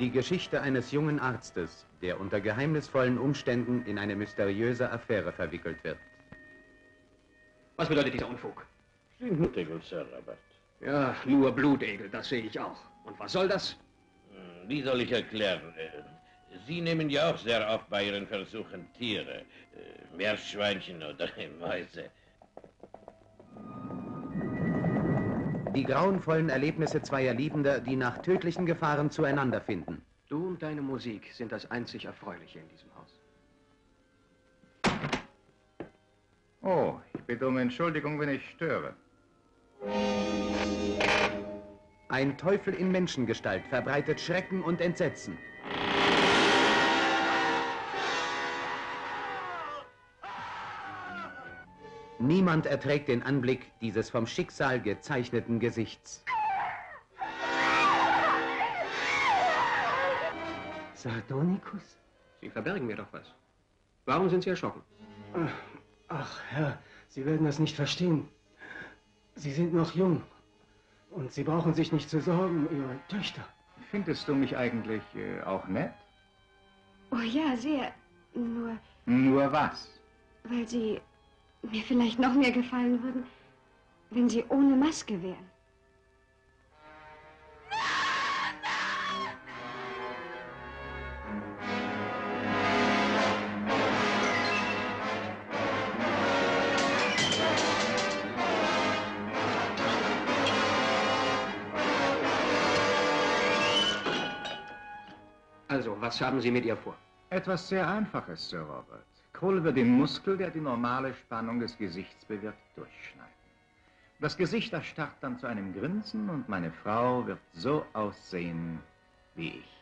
Die Geschichte eines jungen Arztes, der unter geheimnisvollen Umständen in eine mysteriöse Affäre verwickelt wird. Was bedeutet dieser Unfug? Blutegel, Sir Robert. Ja, nur Blutegel, das sehe ich auch. Und was soll das? Wie soll ich erklären? Sie nehmen ja auch sehr oft bei Ihren Versuchen Tiere. Meerschweinchen oder Mäuse. Die grauenvollen Erlebnisse zweier Liebender, die nach tödlichen Gefahren zueinander finden. Du und deine Musik sind das einzig Erfreuliche in diesem Haus. Oh, ich bitte um Entschuldigung, wenn ich störe. Ein Teufel in Menschengestalt verbreitet Schrecken und Entsetzen. Niemand erträgt den Anblick dieses vom Schicksal gezeichneten Gesichts. Sardonicus? Sie verbergen mir doch was. Warum sind Sie erschrocken? Ach, Herr, Sie werden das nicht verstehen. Sie sind noch jung. Und Sie brauchen sich nicht zu sorgen um Ihre Töchter. Findest du mich eigentlich auch nett? Oh ja, sehr. Nur, Nur was? weil Sie mir vielleicht noch mehr gefallen würden, wenn Sie ohne Maske wären. Also, was haben Sie mit ihr vor? Etwas sehr Einfaches, Sir Robert. Kohle wird den Muskel, der die normale Spannung des Gesichts bewirkt, durchschneiden. Das Gesicht erstarrt dann zu einem Grinsen und meine Frau wird so aussehen wie ich.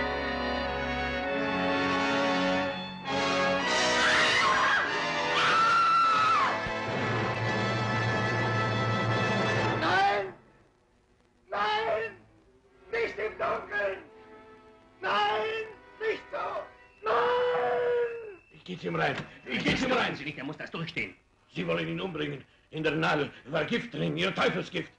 Nein! Nein! Nicht im Dunkeln! Nein! Nicht so! Nein! Ich gehe ihm rein. Ich gehe ihm rein. Sie nicht, er muss das durchstehen. Sie wollen ihn umbringen. In der Nadel war Gift drin, Ihr Teufelsgift.